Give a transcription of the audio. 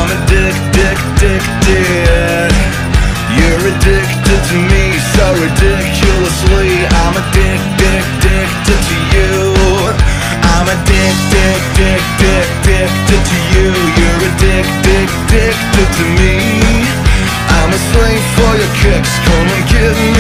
I'm addicted. You're addicted to me so ridiculously. I'm addicted to you. I'm addicted to you. You're addicted to me. I'm a slave for your kicks. Come and get me.